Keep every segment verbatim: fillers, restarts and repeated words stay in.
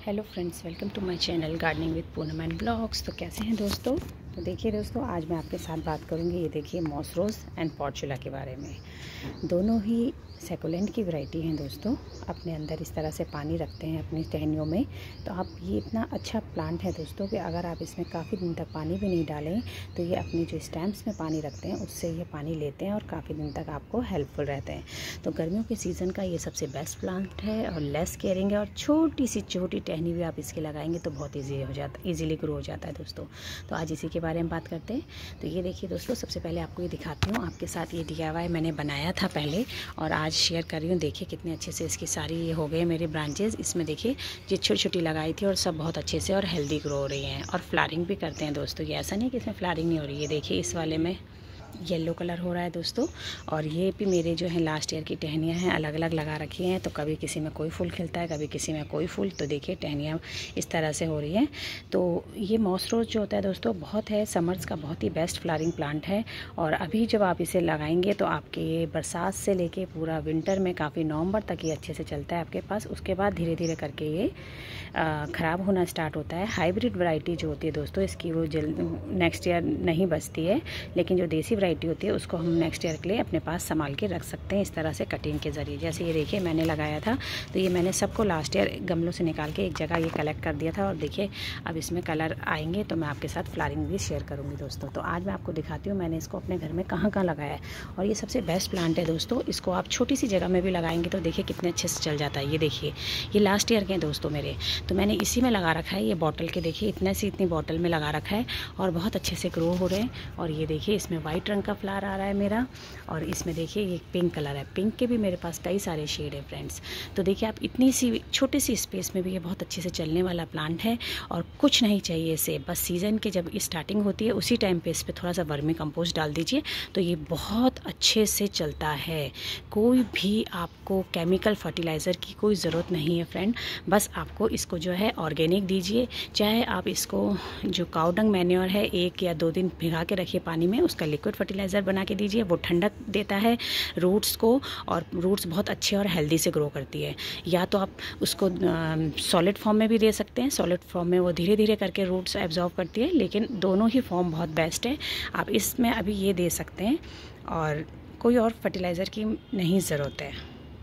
Hello friends, welcome to my channel gardening with Poonam and blogs. तो कैसे हैं दोस्तों? तो देखिए दोस्तों, आज मैं आपके साथ बात करूंगी ये देखिए मॉस रोज़ एंड पोर्चुला के बारे में। दोनों ही सैकुलेंट की वैरायटी हैं दोस्तों। अपने अंदर इस तरह से पानी रखते हैं अपनी टहनियों में। तो आप ये इतना अच्छा प्लांट है दोस्तों कि अगर आप इसमें काफ़ी दिन तक पानी भी नहीं डालें तो ये अपनी जो स्टैम्प्स में पानी रखते हैं उससे ये पानी लेते हैं और काफ़ी दिन तक आपको हेल्पफुल रहते हैं। तो गर्मियों के सीज़न का ये सबसे बेस्ट प्लांट है और लेस केयरिंग है, और छोटी सी छोटी टहनी भी आप इसकी लगाएंगे तो बहुत ईजी हो जाता ईजिली ग्रो हो जाता है दोस्तों। तो आज इसी के बारे में बात करते हैं। तो ये देखिए दोस्तों, सबसे पहले आपको ये दिखाती हूँ आपके साथ। ये डी आई वाई मैंने बनाया था पहले और आज शेयर कर रही हूँ। देखिए कितने अच्छे से इसकी सारी ये हो गए मेरे ब्रांचेस। इसमें देखिए ये छोटी छोटी लगाई थी और सब बहुत अच्छे से और हेल्दी ग्रो हो रही हैं और फ्लावरिंग भी करते हैं दोस्तों। ये ऐसा नहीं कि इसमें फ्लावरिंग नहीं हो रही है। देखिए इस वाले में येलो कलर हो रहा है दोस्तों। और ये भी मेरे जो है लास्ट ईयर की टहनियाँ हैं, अलग अलग लगा रखी हैं। तो कभी किसी में कोई फूल खिलता है, कभी किसी में कोई फूल। तो देखिए टहनियाँ इस तरह से हो रही हैं। तो ये मॉस रोज़ जो होता है दोस्तों, बहुत है समर्स का बहुत ही बेस्ट फ्लावरिंग प्लांट है। और अभी जब आप इसे लगाएंगे तो आपके ये बरसात से लेके पूरा विंटर में काफ़ी नवंबर तक ये अच्छे से चलता है आपके पास। उसके बाद धीरे धीरे करके ये ख़राब होना स्टार्ट होता है। हाइब्रिड वैरायटी जो होती है दोस्तों इसकी, वो जल्द नेक्स्ट ईयर नहीं बचती है, लेकिन जो देसी वैरायटी होती है उसको हम नेक्स्ट ईयर के लिए अपने पास संभाल के रख सकते हैं इस तरह से कटिंग के ज़रिए। जैसे ये देखिए मैंने लगाया था, तो ये मैंने सबको लास्ट ईयर गमलों से निकाल के एक जगह ये कलेक्ट कर दिया था। और देखिए अब इसमें कलर आएंगे तो मैं आपके साथ फ्लावरिंग भी शेयर करूँगी दोस्तों। तो आज मैं आपको दिखाती हूँ मैंने इसको अपने घर में कहाँ कहाँ लगाया है। और ये सबसे बेस्ट प्लांट है दोस्तों। इसको आप छोटी सी जगह में भी लगाएंगे तो देखिए कितने अच्छे से चल जाता है। ये देखिए ये लास्ट ईयर के हैं दोस्तों मेरे, तो मैंने इसी में लगा रखा है। ये बॉटल के देखिए इतने सी इतनी बॉटल में लगा रखा है और बहुत अच्छे से ग्रो हो रहे हैं। और ये देखिए इसमें वाइट रंग का फ्लावर आ रहा है मेरा, और इसमें देखिए ये पिंक कलर है। पिंक के भी मेरे पास कई सारे शेड है फ्रेंड्स। तो देखिए आप इतनी सी छोटी सी स्पेस में भी ये बहुत अच्छे से चलने वाला प्लांट है। और कुछ नहीं चाहिए इसे, बस सीज़न के जब स्टार्टिंग होती है उसी टाइम पे इस पर थोड़ा सा वर्मी कंपोस्ट डाल दीजिए तो ये बहुत अच्छे से चलता है। कोई भी आपको केमिकल फर्टिलाइज़र की कोई ज़रूरत नहीं है फ्रेंड। बस आपको इसको जो है ऑर्गेनिक दीजिए। चाहे आप इसको जो काऊ डंग मैन्योर है एक या दो दिन भिगा के रखिए पानी में, उसका लिक्विड फर्टिलाइज़र बना के दीजिए। वो ठंडक देता है रूट्स को और रूट्स बहुत अच्छे और हेल्दी से ग्रो करती है। या तो आप उसको सॉलिड फॉर्म में भी दे सकते हैं। सॉलिड फॉर्म में वो धीरे धीरे करके रूट्स एब्जॉर्ब करती है, लेकिन दोनों ही फॉर्म बहुत बेस्ट है। आप इसमें अभी ये दे सकते हैं और कोई और फर्टिलाइज़र की नहीं ज़रूरत है।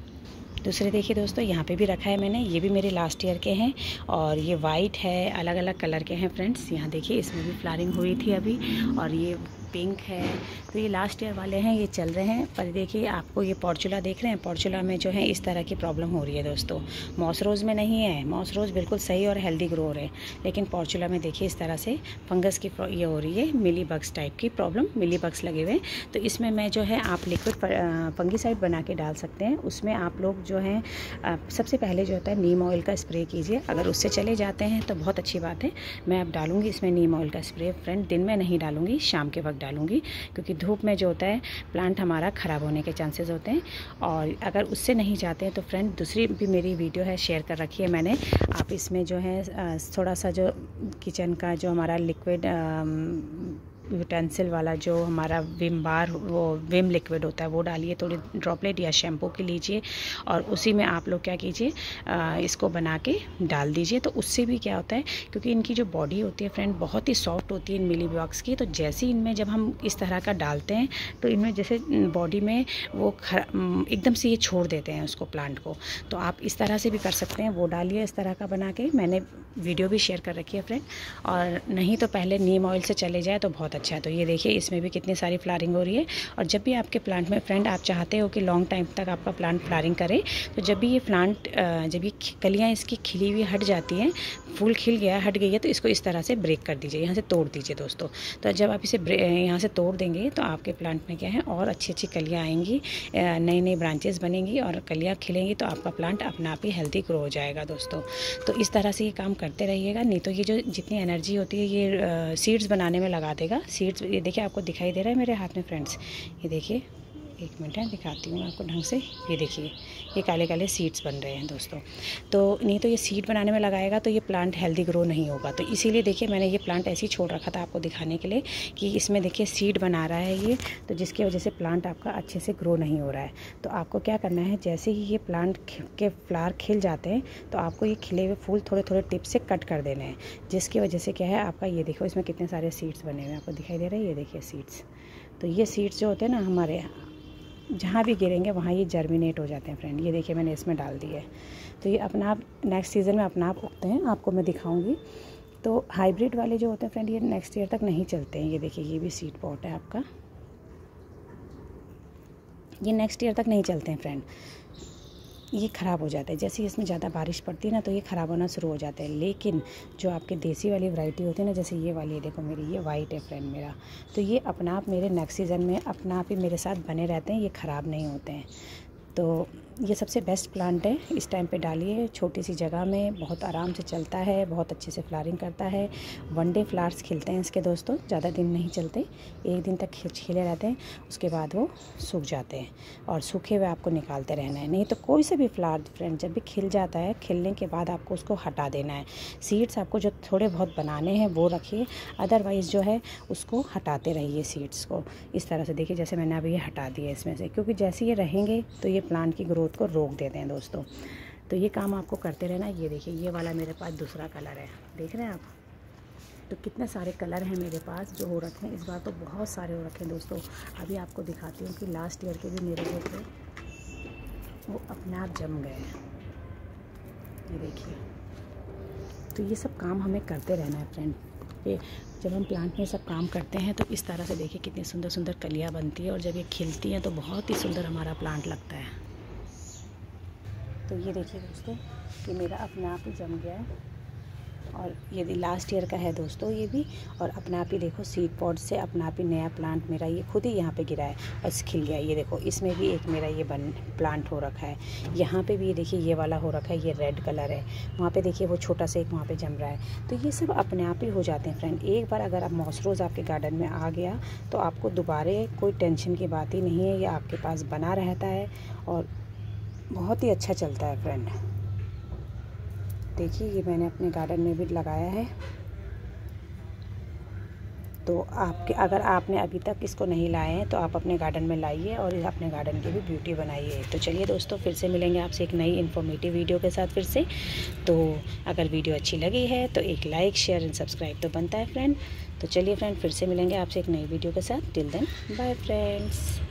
दूसरे देखिए दोस्तों, यहाँ पे भी रखा है मैंने। ये भी मेरे लास्ट ईयर के हैं और ये वाइट है, अलग अलग कलर के हैं फ्रेंड्स। यहाँ देखिए इसमें भी फ्लावरिंग हुई थी अभी, और ये पिंक है। तो ये लास्ट ईयर वाले हैं, ये चल रहे हैं। पर देखिए आपको ये पोर्चुला देख रहे हैं, पोर्चुला में जो है इस तरह की प्रॉब्लम हो रही है दोस्तों। मॉस रोज़ में नहीं है। मॉस रोज़ बिल्कुल सही और हेल्दी ग्रो हो रहे हैं, लेकिन पोर्चुला में देखिए इस तरह से फंगस की ये हो रही है, मिली बग्स टाइप की प्रॉब्लम, मिली बग्स लगे हुए हैं। तो इसमें मैं जो है आप लिक्विड फंगीसाइड बना के डाल सकते हैं। उसमें आप लोग जो है सबसे पहले जो होता है नीम ऑयल का स्प्रे कीजिए। अगर उससे चले जाते हैं तो बहुत अच्छी बात है। मैं अब डालूंगी इसमें नीम ऑयल का स्प्रे फ्रेंड। दिन में नहीं डालूंगी, शाम के वक्त डालूंगी, क्योंकि धूप में जो होता है प्लांट हमारा ख़राब होने के चांसेस होते हैं। और अगर उससे नहीं जाते हैं तो फ्रेंड दूसरी भी मेरी वीडियो है, शेयर कर रखी है मैंने। आप इसमें जो है थोड़ा सा जो किचन का जो हमारा लिक्विड यूटेंसिल वाला जो हमारा विम बार, वो विम लिक्विड होता है, वो डालिए थोड़ी ड्रॉपलेट या शैम्पू की लीजिए। और उसी में आप लोग क्या कीजिए, इसको बना के डाल दीजिए। तो उससे भी क्या होता है, क्योंकि इनकी जो बॉडी होती है फ्रेंड बहुत ही सॉफ्ट होती है इन मिली बग्स की। तो जैसे इनमें जब हम इस तरह का डालते हैं तो इनमें जैसे बॉडी में वो एकदम से ये छोड़ देते हैं उसको, प्लांट को। तो आप इस तरह से भी कर सकते हैं, वो डालिए इस तरह का बना के। मैंने वीडियो भी शेयर कर रखी है फ्रेंड। और नहीं तो पहले नीम ऑयल से चले जाए तो बहुत अच्छा है। तो ये देखिए इसमें भी कितनी सारी फ्लावरिंग हो रही है। और जब भी आपके प्लांट में फ्रेंड आप चाहते हो कि लॉन्ग टाइम तक आपका प्लांट फ्लावरिंग करे, तो जब भी ये प्लांट जब ये कलियाँ इसकी खिली हुई हट जाती हैं, फूल खिल गया हट गई है, तो इसको इस तरह से ब्रेक कर दीजिए, यहाँ से तोड़ दीजिए दोस्तों। तो जब आप इसे यहाँ से तोड़ देंगे तो आपके प्लांट में क्या है और अच्छी अच्छी कलियाँ आएंगी, नई नई ब्रांचेस बनेंगी और कलियाँ खिलेंगी। तो आपका प्लांट अपना आप ही हेल्दी ग्रो हो जाएगा दोस्तों। तो इस तरह से ये काम करते रहिएगा, नहीं तो ये जो जितनी एनर्जी होती है ये सीड्स बनाने में लगा देगा। सीड्स ये देखिए आपको दिखाई दे रहा है मेरे हाथ में फ्रेंड्स, ये देखिए एक मिनट है, दिखाती हूँ आपको ढंग से। ये देखिए ये काले काले सीड्स बन रहे हैं दोस्तों। तो नहीं तो ये सीड बनाने में लगाएगा तो ये प्लांट हेल्दी ग्रो नहीं होगा। तो इसीलिए देखिए मैंने ये प्लांट ऐसे ही छोड़ रखा था आपको दिखाने के लिए कि इसमें देखिए सीड बना रहा है ये, तो जिसकी वजह से प्लांट आपका अच्छे से ग्रो नहीं हो रहा है। तो आपको क्या करना है, जैसे ही ये प्लांट के फ्लावर खिल जाते हैं तो आपको ये खिले हुए फूल थोड़े थोड़े टिप से कट कर देने हैं, जिसकी वजह से क्या है आपका, ये देखो इसमें कितने सारे सीड्स बने हुए हैं, आपको दिखाई दे रहे हैं, ये देखिए सीड्स। तो ये सीड्स जो होते हैं ना हमारे जहाँ भी गिरेंगे वहाँ ये जर्मिनेट हो जाते हैं फ्रेंड। ये देखिए मैंने इसमें डाल दिए, तो ये अपना आप नेक्स्ट सीज़न में अपना आप उगते हैं, आपको मैं दिखाऊंगी। तो हाइब्रिड वाले जो होते हैं फ्रेंड ये नेक्स्ट ईयर तक नहीं चलते हैं। ये देखिए ये भी सीड पॉट है आपका, ये नेक्स्ट ईयर तक नहीं चलते हैं फ्रेंड, ये ख़राब हो जाता है। जैसे ही इसमें ज़्यादा बारिश पड़ती है ना तो ये ख़राब होना शुरू हो जाते हैं। लेकिन जो आपके देसी वाली वैरायटी होती है ना, जैसे ये वाली, देखो मेरी ये वाइट है फ्रेंड मेरा, तो ये अपना आप मेरे नेक्स्ट सीज़न में अपना आप ही मेरे साथ बने रहते हैं, ये ख़राब नहीं होते हैं। तो ये सबसे बेस्ट प्लांट है, इस टाइम पे डालिए, छोटी सी जगह में बहुत आराम से चलता है, बहुत अच्छे से फ्लावरिंग करता है। वन डे फ्लावर्स खिलते हैं इसके दोस्तों, ज़्यादा दिन नहीं चलते, एक दिन तक खिले रहते हैं, उसके बाद वो सूख जाते हैं और सूखे हुए आपको निकालते रहना है। नहीं तो कोई से भी फ्लावर फ्रेंड जब भी खिल जाता है, खिलने के बाद आपको उसको हटा देना है। सीड्स आपको जो थोड़े बहुत बनाने हैं वो रखिए, अदरवाइज़ जो है उसको हटाते रहिए सीड्स को। इस तरह से देखिए जैसे मैंने अभी ये हटा दिया इसमें से, क्योंकि जैसे ये रहेंगे तो ये प्लांट की ग्रोथ को रोक देते हैं दोस्तों। तो ये काम आपको करते रहना। ये देखिए ये वाला मेरे पास दूसरा कलर है, देख रहे हैं आप, तो कितने सारे कलर हैं मेरे पास जो हो रखे हैं। इस बार तो बहुत सारे हो रखे हैं दोस्तों। अभी आपको दिखाती हूँ कि लास्ट ईयर के भी मेरे जो थे वो अपने आप जम गए हैं, ये देखिए। तो ये सब काम हमें करते रहना है फ्रेंड। ये जब हम प्लांट में सब काम करते हैं तो इस तरह से देखिए कितनी सुंदर सुंदर कलियाँ बनती है, और जब ये खिलती हैं तो बहुत ही सुंदर हमारा प्लांट लगता है। तो ये देखिए दोस्तों ये मेरा अपने आप ही जम गया है, और ये भी लास्ट ईयर का है दोस्तों ये भी, और अपने आप ही देखो सीड पॉट से अपना आप ही नया प्लांट मेरा ये खुद ही यहाँ पे गिरा है और खिल गया। ये देखो इसमें भी एक मेरा ये बन प्लांट हो रखा है, यहाँ पे भी ये देखिए ये वाला हो रखा है, ये रेड कलर है, वहाँ पे देखिए वो छोटा सा एक वहाँ पे जम रहा है। तो ये सब अपने आप ही हो जाते हैं फ्रेंड। एक बार अगर आप मॉस रोज़ आपके गार्डन में आ गया तो आपको दोबारा कोई टेंशन की बात ही नहीं है, ये आपके पास बना रहता है और बहुत ही अच्छा चलता है फ्रेंड। देखिए ये मैंने अपने गार्डन में भी लगाया है। तो आपके अगर आपने अभी तक इसको नहीं लाए हैं तो आप अपने गार्डन में लाइए और अपने गार्डन की भी ब्यूटी बनाइए। तो चलिए दोस्तों फिर से मिलेंगे आपसे एक नई इन्फॉर्मेटिव वीडियो के साथ फिर से। तो अगर वीडियो अच्छी लगी है तो एक लाइक शेयर एंड सब्सक्राइब तो बनता है फ्रेंड। तो चलिए फ्रेंड फिर से मिलेंगे आपसे एक नई वीडियो के साथ। Till then bye friends.